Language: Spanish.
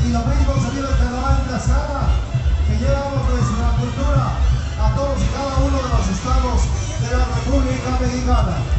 y lo mismo se vive el carnaval en Tlaxcala, que llevamos nuestra cultura a todos y cada uno de los estados de la República Mexicana.